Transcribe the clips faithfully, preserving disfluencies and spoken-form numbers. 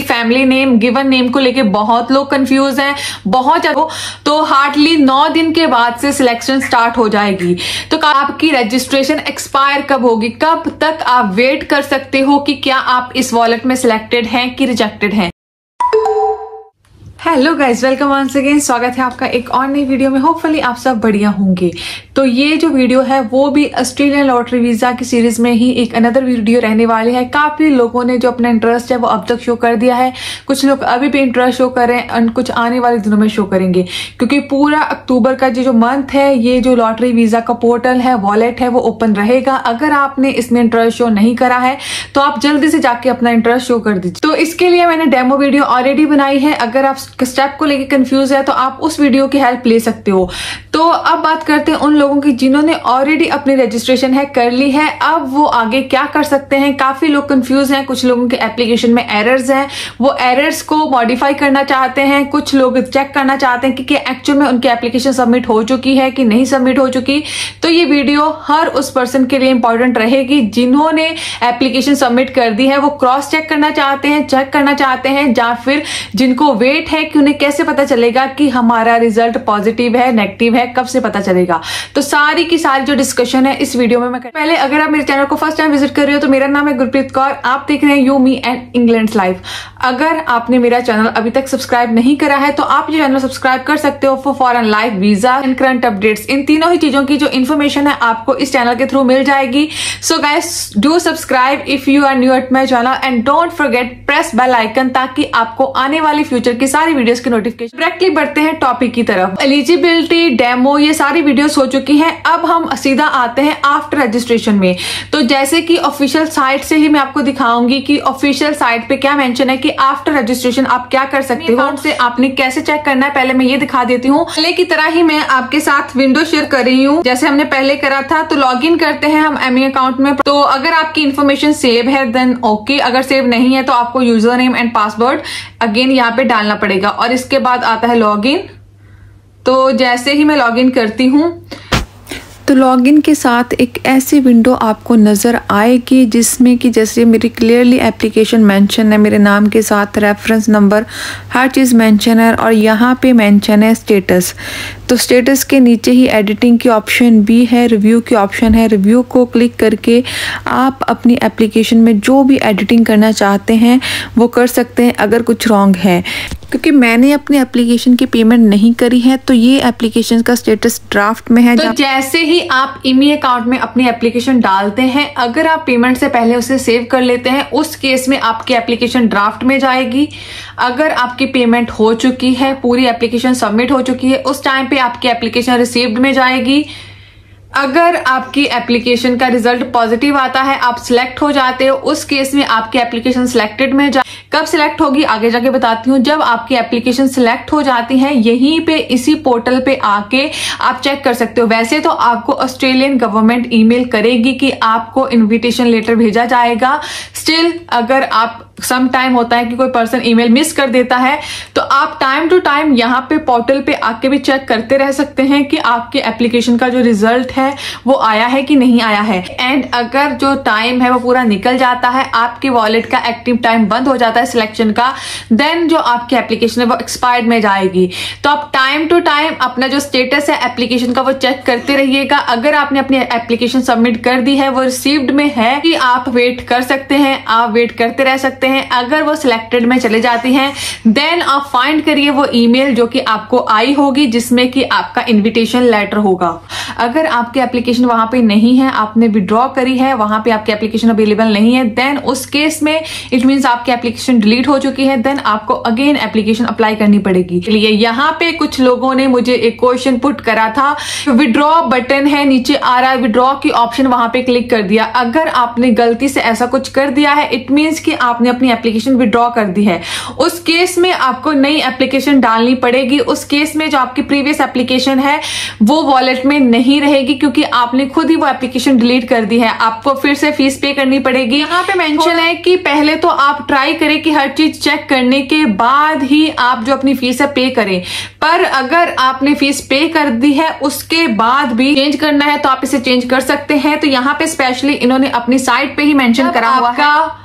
Family name, given name को लेके बहुत लोग कंफ्यूज हैं, बहुत ज्यादा। तो हार्डली नौ दिन के बाद से सिलेक्शन स्टार्ट हो जाएगी। तो आपकी रजिस्ट्रेशन एक्सपायर कब होगी, कब तक आप वेट कर सकते हो कि क्या आप इस वॉलेट में सिलेक्टेड हैं कि रिजेक्टेड हैं। Hello guys, welcome once again. स्वागत है आपका एक और नई वीडियो में। होपफुली आप सब बढ़िया होंगे। तो ये जो वीडियो है वो भी ऑस्ट्रेलियन लॉटरी वीजा की सीरीज में ही एक अनदर वीडियो रहने वाली है। काफी लोगों ने जो अपना इंटरेस्ट है वो अब तक शो कर दिया है, कुछ लोग अभी भी इंटरेस्ट शो कर रहे हैं और कुछ आने वाले दिनों में शो करेंगे, क्योंकि पूरा अक्टूबर का जो मंथ है ये जो लॉटरी वीजा का पोर्टल है, वॉलेट है, वो ओपन रहेगा। अगर आपने इसमें इंटरेस्ट शो नहीं करा है तो आप जल्दी से जाके अपना इंटरेस्ट शो कर दीजिए। तो इसके लिए मैंने डेमो वीडियो ऑलरेडी बनाई है। अगर आप स्टेप को लेके कंफ्यूज है तो आप उस वीडियो की हेल्प ले सकते हो। तो अब बात करते हैं उन लोगों की जिन्होंने ऑलरेडी अपनी रजिस्ट्रेशन है कर ली है, अब वो आगे क्या कर सकते हैं। काफी लोग कंफ्यूज हैं, कुछ लोगों के एप्लीकेशन में एरर्स हैं, वो एरर्स को मॉडिफाई करना चाहते हैं। कुछ लोग चेक करना चाहते हैं कि क्या एक्चुअल में उनकी एप्लीकेशन सबमिट हो चुकी है कि नहीं सबमिट हो चुकी। तो ये वीडियो हर उस पर्सन के लिए इंपॉर्टेंट रहेगी जिन्होंने एप्लीकेशन सबमिट कर दी है, वो क्रॉस चेक करना चाहते हैं, चेक करना चाहते हैं, या फिर जिनको वेट है कि उन्हें कैसे पता चलेगा कि हमारा रिजल्ट पॉजिटिव है, नेगेटिव है, कब से पता चलेगा। तो सारी की सारी जो डिस्कशन है इस वीडियो में मैं कर... पहले अगर आप मेरे चैनल को फर्स्ट टाइम विजिट कर रहे हो तो मेरा नाम है गुरप्रीत कौर, आप देख रहे हैं you me and England life. अगर आपने मेरा चैनल अभी तक सब्सक्राइब नहीं करा है तो आप ये चैनल सब्सक्राइब कर सकते हो for foreign life, visa and current updates. इन तीनों ही चीजों की जो इन्फॉर्मेशन है आपको इस चैनल के थ्रू मिल जाएगी। So guys, do subscribe if you are new at my channel and don't forget press bell icon, ताकि आपको आने वाली फ्यूचर की सारी वीडियोस की नोटिफिकेशन। डायरेक्टली बढ़ते हैं टॉपिक की तरफ। एलिजिबिलिटी, डेमो, ये सारी वीडियोस हो चुकी हैं। अब हम सीधा आते हैं आफ्टर रजिस्ट्रेशन में। तो जैसे कि ऑफिशियल साइट से ही मैं आपको दिखाऊंगी कि ऑफिशियल साइट पे क्या मेंशन है कि आफ्टर रजिस्ट्रेशन आप क्या कर सकते हो, से आपने कैसे चेक करना है, पहले मैं ये दिखा देती हूँ। पहले की तरह ही मैं आपके साथ विंडो शेयर कर रही हूँ जैसे हमने पहले करा था। तो लॉग इन करते हैं हम एम ई अकाउंट में। तो अगर आपकी इन्फॉर्मेशन सेव है देन ओके, अगर सेव नहीं है तो आपको user name and password again यहाँ पे डालना पड़ेगा और इसके बाद आता है लॉग इन। तो जैसे ही मैं लॉगिन करती हूँ तो लॉगिन के साथ एक ऐसी विंडो आपको नज़र आएगी जिसमें कि जैसे मेरी क्लियरली एप्लीकेशन मेंशन है, मेरे नाम के साथ रेफरेंस नंबर हर चीज़ मेंशन है और यहाँ पे मेंशन है स्टेटस। तो स्टेटस के नीचे ही एडिटिंग की ऑप्शन भी है, रिव्यू की ऑप्शन है। रिव्यू को क्लिक करके आप अपनी एप्लीकेशन में जो भी एडिटिंग करना चाहते हैं वो कर सकते हैं अगर कुछ रॉन्ग है। क्योंकि मैंने अपनी एप्लीकेशन की पेमेंट नहीं करी है तो ये एप्लीकेशन का स्टेटस ड्राफ्ट में है। तो जैसे ही आप ईमी अकाउंट में अपनी एप्लीकेशन डालते हैं, अगर आप पेमेंट से पहले उसे सेव कर लेते हैं, उस केस में आपकी एप्लीकेशन ड्राफ्ट में जाएगी। अगर आपकी पेमेंट हो चुकी है, पूरी एप्लीकेशन सबमिट हो चुकी है, उस टाइम पे आपकी एप्लीकेशन रिसीव्ड में जाएगी। अगर आपकी एप्लीकेशन का रिजल्ट पॉजिटिव आता है, आप सिलेक्ट हो जाते हो, उस केस में आपकी एप्लीकेशन सिलेक्टेड में जा कब सिलेक्ट होगी आगे जाके बताती हूँ। जब आपकी एप्लीकेशन सिलेक्ट हो जाती है, यहीं पे इसी पोर्टल पे आके आप चेक कर सकते हो। वैसे तो आपको ऑस्ट्रेलियन गवर्नमेंट ईमेल करेगी कि आपको इनविटेशन लेटर भेजा जाएगा। स्टिल अगर आप सम टाइम होता है कि कोई पर्सन ईमेल मिस कर देता है तो आप टाइम टू टाइम यहाँ पे पोर्टल पे आके भी चेक करते रह सकते हैं कि आपके एप्लीकेशन का जो रिजल्ट है वो आया है कि नहीं आया है। एंड अगर जो टाइम है वो पूरा निकल जाता है, आपके वॉलेट का एक्टिव टाइम बंद हो जाता है सिलेक्शन का, देन जो आपकी एप्लीकेशन है वो एक्सपायर्ड में जाएगी। तो आप टाइम टू टाइम अपना जो स्टेटस है एप्लीकेशन का वो चेक करते रहिएगा। अगर आपने अपनी एप्लीकेशन सबमिट कर दी है, वो रिसीव्ड में है, कि आप वेट कर सकते हैं, आप वेट करते रह सकते हैं। अगर वो सिलेक्टेड में चले जाती हैं देन आप फाइंड करिए वो ईमेल जो कि आपको आई होगी जिसमें कि आपका इनविटेशन लेटर होगा। अगर आपकी एप्लीकेशन वहां पे नहीं है, आपने विड्रॉ करी है, वहां पे आपकी एप्लीकेशन अवेलेबल नहीं है, देन उस केस में इट मींस आपकी एप्लीकेशन डिलीट हो चुकी है, देन आपको अगेन एप्लीकेशन अप्लाई करनी पड़ेगी। इसलिए यहाँ पे कुछ लोगों ने मुझे एक क्वेश्चन पुट करा था, विड्रॉ बटन है नीचे आ रहा है, विड्रॉ की ऑप्शन वहां पे क्लिक कर दिया। अगर आपने गलती से ऐसा कुछ कर दिया है, इट मींस कि आपने अपनी एप्लीकेशन विड्रॉ कर दी है, उस केस में आपको नई एप्लीकेशन डालनी पड़ेगी। उस केस में जो आपकी प्रीवियस एप्लीकेशन है वो वॉलेट में नहीं रहेगी क्योंकि आपने खुद ही वो एप्लीकेशन डिलीट कर दी है। आपको फिर से फीस पे करनी पड़ेगी। यहाँ पे मेंशन है कि पहले तो आप ट्राई करें कि हर चीज चेक करने के बाद ही आप जो अपनी फीस है पे करें। पर अगर आपने फीस पे कर दी है उसके बाद भी चेंज करना है तो आप इसे चेंज कर सकते हैं। तो यहाँ पे स्पेशली इन्होंने अपनी साइट पे ही मेंशन करा हुआ है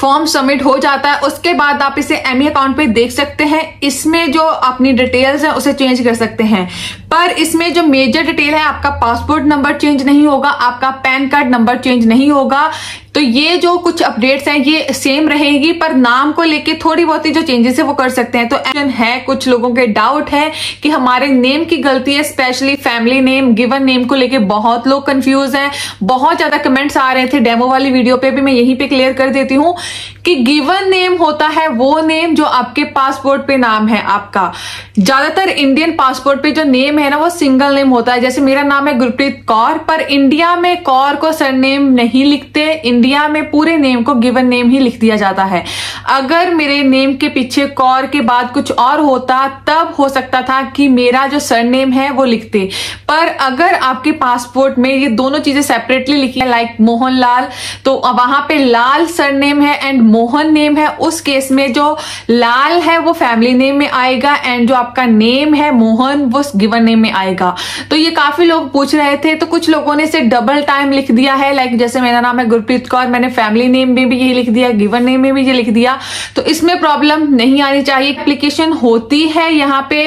फॉर्म सबमिट हो जाता है उसके बाद आप इसे एमी अकाउंट पे देख सकते हैं। इसमें जो अपनी डिटेल्स है उसे चेंज कर सकते हैं, पर इसमें जो मेजर डिटेल है आपका पासपोर्ट नंबर चेंज नहीं होगा, आपका पैन कार्ड नंबर चेंज नहीं होगा। तो ये जो कुछ अपडेट्स हैं ये सेम रहेगी, पर नाम को लेके थोड़ी बहुत ही जो चेंजेस है वो कर सकते हैं। तो है कुछ लोगों के डाउट है कि हमारे नेम की गलती है, specially family name, given name को लेके बहुत लोग कंफ्यूज हैं। बहुत ज्यादा कमेंट्स आ रहे थे डेमो वाली वीडियो पे भी, मैं यहीं पे क्लियर कर देती हूँ कि गिवन नेम होता है वो नेम जो आपके पासपोर्ट पे नाम है आपका। ज्यादातर इंडियन पासपोर्ट पे जो नेम है ना वो सिंगल नेम होता है। जैसे मेरा नाम है गुरप्रीत कौर, पर इंडिया में कौर को सरनेम नहीं लिखते, इंडिया में पूरे नेम को गिवन नेम ही लिख दिया जाता है। अगर मेरे नेम के पीछे कौर के बाद कुछ और होता तब हो सकता था कि मेरा जो सरनेम है वो लिखते, पर अगर आपके पासपोर्ट में ये दोनों चीजें सेपरेटली लिखी है लाइक मोहन लाल, तो वहां पे लाल सरनेम है एंड मोहन नेम है, उस केस में जो लाल है वो फैमिली नेम में आएगा एंड जो आपका नेम है मोहन वो गिवन नेम में आएगा। तो ये काफी लोग पूछ रहे थे, तो कुछ लोगों ने इसे डबल टाइम लिख दिया है, लाइक जैसे मेरा नाम है गुरप्रीत कौर, मैंने फैमिली नेम में भी यही लिख दिया, गिवन नेम में भी ये लिख दिया। तो इसमें प्रॉब्लम नहीं आनी चाहिए। एप्लीकेशन होती है यहाँ पे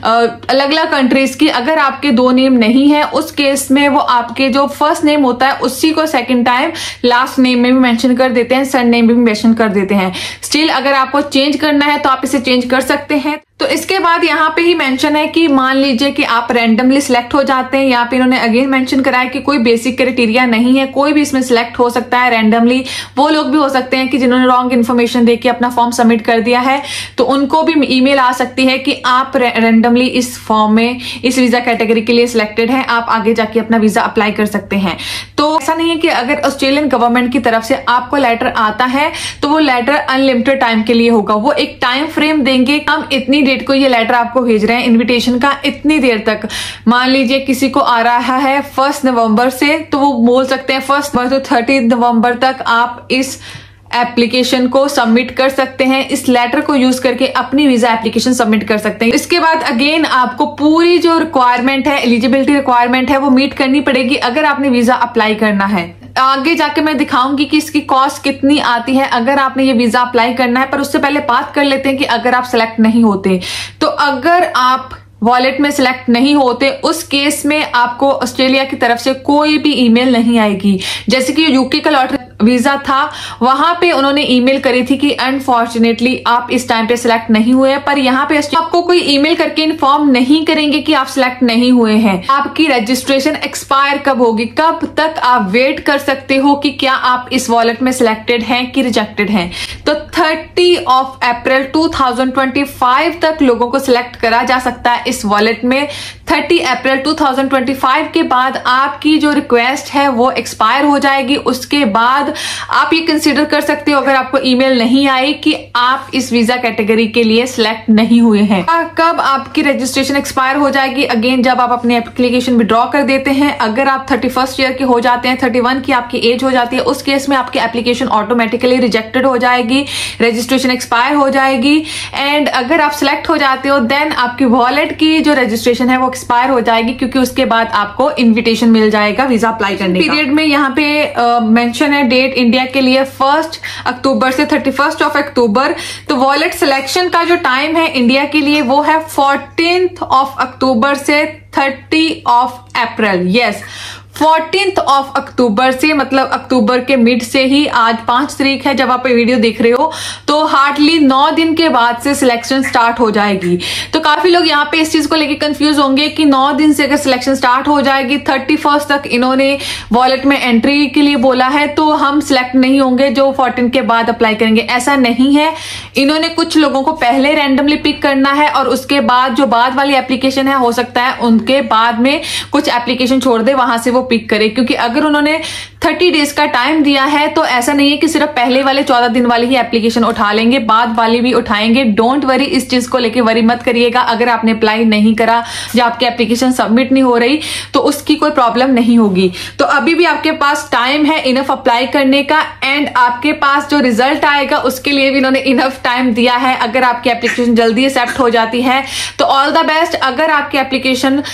अलग अलग कंट्रीज की, अगर आपके दो नेम नहीं है उस केस में वो आपके जो फर्स्ट नेम होता है उसी को सेकंड टाइम लास्ट नेम में भी मेंशन कर देते हैं, सर नेम में भी मेंशन कर देते हैं। स्टिल अगर आपको चेंज करना है तो आप इसे चेंज कर सकते हैं। तो इसके बाद यहाँ पे ही मेंशन है कि मान लीजिए कि आप रैंडमली सिलेक्ट हो जाते हैं, यहाँ पे इन्होंने अगेन मेंशन करा है कि कोई बेसिक क्राइटेरिया नहीं है, कोई भी इसमें सिलेक्ट हो सकता है रैंडमली। वो लोग भी हो सकते हैं कि जिन्होंने रॉन्ग इन्फॉर्मेशन देके अपना फॉर्म सबमिट कर दिया है, तो उनको भी ईमेल आ सकती है कि आप रैंडमली इस फॉर्म में इस वीजा कैटेगरी के लिए सिलेक्टेड हैं, आप आगे जाके अपना वीजा अप्लाई कर सकते हैं। तो ऐसा नहीं है कि अगर ऑस्ट्रेलियन गवर्नमेंट की तरफ से आपको लेटर आता है तो वो लेटर अनलिमिटेड टाइम के लिए होगा, वो एक टाइम फ्रेम देंगे, हम इतनी डेट को ये लेटर आपको भेज रहे हैं इनविटेशन का, इतनी देर तक। मान लीजिए किसी को आ रहा है फर्स्ट नवंबर से, तो वो बोल सकते हैं फर्स्ट नवंबर तो थर्टी नवंबर तक आप इस एप्लीकेशन को सबमिट कर सकते हैं, इस लेटर को यूज करके अपनी वीजा एप्लीकेशन सबमिट कर सकते हैं। इसके बाद अगेन आपको पूरी जो रिक्वायरमेंट है, एलिजिबिलिटी रिक्वायरमेंट है, वो मीट करनी पड़ेगी अगर आपने वीजा अप्लाई करना है। आगे जाके मैं दिखाऊंगी कि इसकी कॉस्ट कितनी आती है अगर आपने ये वीजा अप्लाई करना है, पर उससे पहले बात कर लेते हैं कि अगर आप सिलेक्ट नहीं होते, तो अगर आप वॉलेट में सिलेक्ट नहीं होते उस केस में आपको ऑस्ट्रेलिया की तरफ से कोई भी ईमेल नहीं आएगी। जैसे कि यूके का लॉटरी वीजा था, वहां पे उन्होंने ईमेल करी थी कि अनफॉर्चुनेटली आप इस टाइम पे सिलेक्ट नहीं हुए, पर यहाँ पे आपको कोई ईमेल करके इन्फॉर्म नहीं करेंगे कि आप सिलेक्ट नहीं हुए हैं। आपकी रजिस्ट्रेशन एक्सपायर कब होगी, कब तक आप वेट कर सकते हो कि क्या आप इस वॉलेट में सिलेक्टेड हैं कि रिजेक्टेड हैं। तो thirty of April two thousand twenty five तक लोगों को सिलेक्ट करा जा सकता है इस वॉलेट में। Thirty April two thousand twenty five के बाद आपकी जो रिक्वेस्ट है वो एक्सपायर हो जाएगी। उसके बाद आप ये कंसीडर कर सकते हो अगर आपको ईमेल नहीं आई कि आप इस वीजा कैटेगरी के लिए सिलेक्ट नहीं हुए हैं। कब आपकी रजिस्ट्रेशन एक्सपायर हो जाएगी, अगेन जब आप अपनी एप्लीकेशन विड्रॉ कर देते हैं। अगर आप थर्टी फर्स्ट ईयर के हो जाते हैं, थर्टी वन की आपकी एज हो जाती है, उस केस में आपकी एप्लीकेशन ऑटोमेटिकली रिजेक्टेड हो जाएगी, रजिस्ट्रेशन एक्सपायर हो जाएगी। एंड अगर आप सिलेक्ट हो जाते हो देन आपकी वॉलेट की जो रजिस्ट्रेशन है वो एक्सपायर हो जाएगी, क्योंकि उसके बाद आपको इन्विटेशन मिल जाएगा वीजा अप्लाई करने का। पीरियड में यहाँ पे मेंशन है डेट इंडिया के लिए फर्स्ट अक्टूबर से थर्टी फर्स्ट ऑफ अक्टूबर। तो वॉलेट सिलेक्शन का जो टाइम है इंडिया के लिए वो है फोर्टीन्थ ऑफ अक्टूबर से thirty of April. Yes, fourteenth of October से, मतलब अक्टूबर के मिड से ही, आज पांच तारीख है जब आप ये वीडियो देख रहे हो, तो हार्डली नौ दिन के बाद से सिलेक्शन स्टार्ट हो जाएगी। तो काफी लोग यहाँ पे इस चीज को लेके कंफ्यूज होंगे कि नौ दिन से अगर सिलेक्शन स्टार्ट हो जाएगी, थर्टी फर्स्ट तक इन्होंने वॉलेट में एंट्री के लिए बोला है, तो हम सिलेक्ट नहीं होंगे जो फोर्टीन के बाद अप्लाई करेंगे। ऐसा नहीं है, इन्होंने कुछ लोगों को पहले रैंडमली पिक करना है और उसके बाद जो बाद वाली एप्लीकेशन है हो सकता है उनके बाद में कुछ एप्लीकेशन छोड़ दे, वहां से वो पिक करे। क्योंकि अगर उन्होंने थर्टी डेज का टाइम दिया है तो ऐसा नहीं है कि सिर्फ पहले वाले चौदह दिन वाली ही एप्लीकेशन उठा लेंगे, बाद वाली भी उठाएंगे। डोंट वरी, इस चीज को लेके वरी मत करिएगा। अगर आपने अप्लाई नहीं करा या आपकी एप्लीकेशन सबमिट नहीं हो रही तो उसकी कोई प्रॉब्लम नहीं होगी। तो अभी भी आपके पास टाइम है इनफ अप्लाई करने का, एंड आपके पास जो रिजल्ट आएगा उसके लिए भी इन्होंने इनफ टाइम दिया है। अगर आपकी एप्लीकेशन जल्दी एक्सेप्ट हो जाती है तो ऑल द बेस्ट। अगर आपकी एप्लीकेशन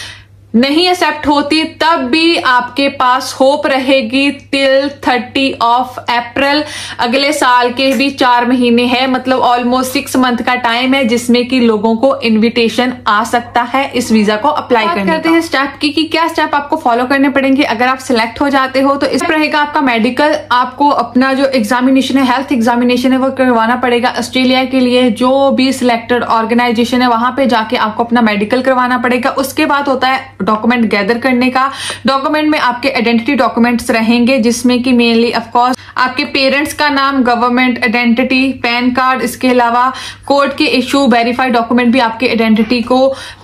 नहीं एक्सेप्ट होती तब भी आपके पास होप रहेगी टिल थर्टी ऑफ अप्रैल। अगले साल के भी चार महीने हैं, मतलब ऑलमोस्ट सिक्स मंथ का टाइम है जिसमें कि लोगों को इनविटेशन आ सकता है इस वीजा को अप्लाई करने करते हैं स्टेप की कि क्या स्टेप आपको फॉलो करने पड़ेंगे अगर आप सिलेक्ट हो जाते हो। तो इस रहेगा आपका मेडिकल, आपको अपना जो एग्जामिनेशन है, हेल्थ एग्जामिनेशन है, वो करवाना पड़ेगा। ऑस्ट्रेलिया के लिए जो भी सिलेक्टेड ऑर्गेनाइजेशन है वहां पे जाके आपको अपना मेडिकल करवाना पड़ेगा। उसके बाद होता है डॉक्यूमेंट गैदर करने का। डॉक्यूमेंट में आपके आइडेंटिटी डॉक्यूमेंट्स रहेंगे जिसमें कि मेनली ऑफ कोर्स आपके पेरेंट्स का नाम, गवर्नमेंट आइडेंटिटी, पैन कार्ड, इसके अलावा कोर्ट के इशू वेरीफाइड डॉक्यूमेंट भी आपके आइडेंटिटी को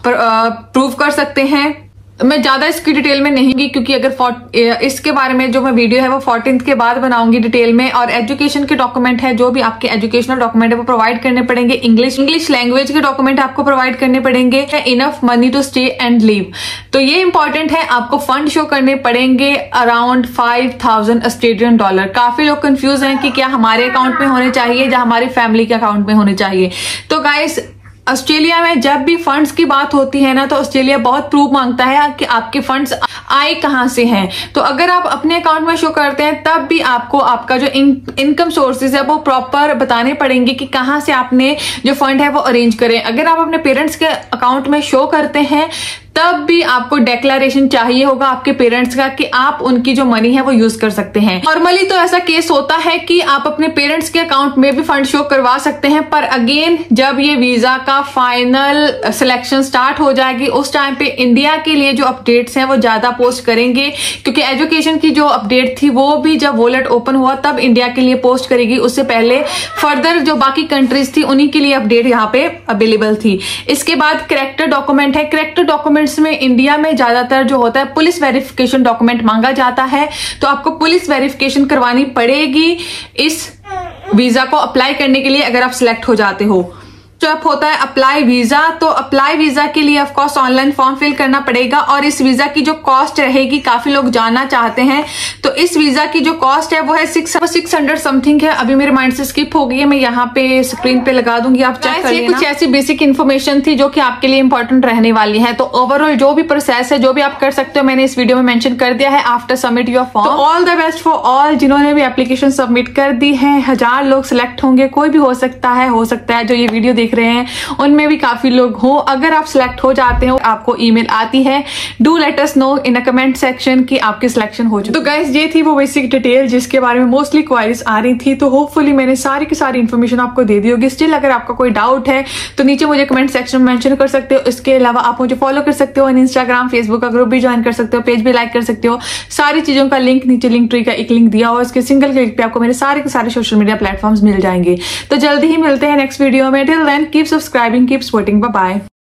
प्रूव कर सकते हैं। मैं ज्यादा इसकी डिटेल में नहीं गई क्योंकि अगर इसके बारे में जो मैं वीडियो है वो फोर्टीन के बाद बनाऊंगी डिटेल में। और एजुकेशन के डॉक्यूमेंट है, जो भी आपके एजुकेशनल डॉक्यूमेंट है वो प्रोवाइड करने पड़ेंगे। इंग्लिश इंग्लिश लैंग्वेज के डॉक्यूमेंट आपको प्रोवाइड करने पड़ेंगे। Enough money to stay and leave, तो ये इंपॉर्टेंट है। आपको फंड शो करने पड़ेंगे around five thousand Australian dollar. काफी लोग कंफ्यूज हैं कि क्या हमारे अकाउंट में होने चाहिए या हमारी फैमिली के अकाउंट में होने चाहिए। तो गाइस, ऑस्ट्रेलिया में जब भी फंड्स की बात होती है ना, तो ऑस्ट्रेलिया बहुत प्रूफ मांगता है कि आपके फंड्स आए कहां से हैं। तो अगर आप अपने अकाउंट में शो करते हैं तब भी आपको आपका जो इन, इनकम सोर्सेज है वो प्रॉपर बताने पड़ेंगे कि कहां से आपने जो फंड है वो अरेंज करें। अगर आप अपने पेरेंट्स के अकाउंट में शो करते हैं तब भी आपको डेक्लेरेशन चाहिए होगा आपके पेरेंट्स का कि आप उनकी जो मनी है वो यूज कर सकते हैं। नॉर्मली तो ऐसा केस होता है कि आप अपने पेरेंट्स के अकाउंट में भी फंड शो करवा सकते हैं, पर अगेन जब ये वीजा का फाइनल सिलेक्शन स्टार्ट हो जाएगी उस टाइम पे इंडिया के लिए जो अपडेट्स हैं वो ज्यादा पोस्ट करेंगे, क्योंकि एजुकेशन की जो अपडेट थी वो भी जब वॉलेट ओपन हुआ तब इंडिया के लिए पोस्ट करेगी। उससे पहले फर्दर जो बाकी कंट्रीज थी उन्हीं के लिए अपडेट यहाँ पे अवेलेबल थी। इसके बाद करेक्टर डॉक्यूमेंट है। करेक्टर डॉक्यूमेंट में इंडिया में ज्यादातर जो होता है पुलिस वेरिफिकेशन डॉक्यूमेंट मांगा जाता है, तो आपको पुलिस वेरिफिकेशन करवानी पड़ेगी इस वीजा को अप्लाई करने के लिए अगर आप सिलेक्ट हो जाते हो। स्टेप होता है अप्लाई वीजा। तो अप्लाई वीजा के लिए of course online form fill करना पड़ेगा और इस वीजा की जो कॉस्ट रहेगी काफी लोग जानना चाहते हैं। तो इस वीजा की जो कॉस्ट है वो है सिक्स सिक्स हंड्रेड समथिंग है। अभी मेरे माइंड से स्किप हो गई है, मैं यहाँ पे स्क्रीन पे लगा दूंगी, आप चेक कर लेना। कुछ ऐसी बेसिक इन्फॉर्मेशन थी जो कि आपके लिए इंपॉर्टेंट रहने वाली है। तो ओवरऑल जो भी प्रोसेस है, जो भी आप कर सकते हो, मैंने इस वीडियो में मेंशन कर दिया है आफ्टर सबमिट योर फॉर्म। तो all the best for all जिन्होंने भी एप्लीकेशन सबमिट कर दी है। हजार लोग सिलेक्ट होंगे, कोई भी हो सकता है हो सकता है जो ये वीडियो देख रहे हैं उनमें भी काफी लोग हो। अगर आप सिलेक्ट हो जाते हो, आपको ईमेल आती है, do let us know in a comment section कि आपकी सिलेक्शन हो चुकी। तो गाइस, ये थी वो बेसिक डिटेल जिसके बारे में मोस्टली क्वारीज आ रही थी। तो होपफुली मैंने सारी की सारी इन्फॉर्मेशन आपको दे दी होगी। स्टिल अगर आपका कोई डाउट है तो नीचे मुझे कमेंट सेक्शन में मेंशन कर सकते हो। इसके अलावा आप मुझे फॉलो कर सकते हो, इंस्टाग्राम फेसबुक का ग्रुप भी ज्वाइन कर सकते हो, पेज भी लाइक कर सकते हो। सारी चीजों का लिंक नीचे लिंक ट्री का एक लिंक दिया हुआ, इसके सिंगल क्लिक पे आपको मेरे सारे के सारे सोशल मीडिया प्लेटफॉर्म्स मिल जाएंगे। तो जल्दी ही मिलते हैं नेक्स्ट वीडियो में। Till then keep subscribing, keep supporting, bye bye.